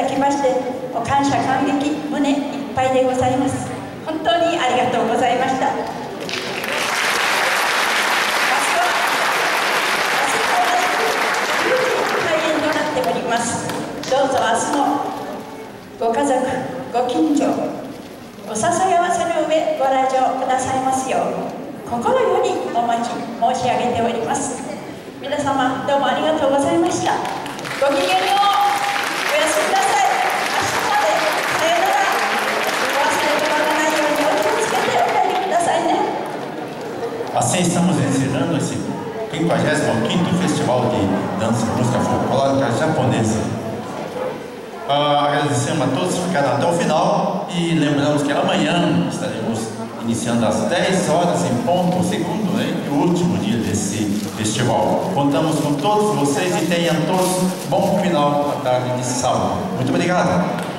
だきまして、感謝感激胸いっぱいでございます。本当にありがとうございました。どうぞ明日もご家族、ご近所、お誘い合わせの上ご来場くださいますよう心よりお待ち申し上げております。皆様どうもありがとうございました。ごきげんよう、おやすみなさい。明日までさよなら。お忘れ物がないようにお気をつけてお帰りくださいね。 Assim estamos encerrando esse 55º Festival de Dança e Música Folclórica Japonesa. Agradecemos a todos que ficaram até o final e lembramos que amanhã estaremos iniciando às 10 horas em ponto, o segundo e o último dia desse festival. Contamos com todos vocês e tenham todos bom final da tarde de sábado. Muito obrigado.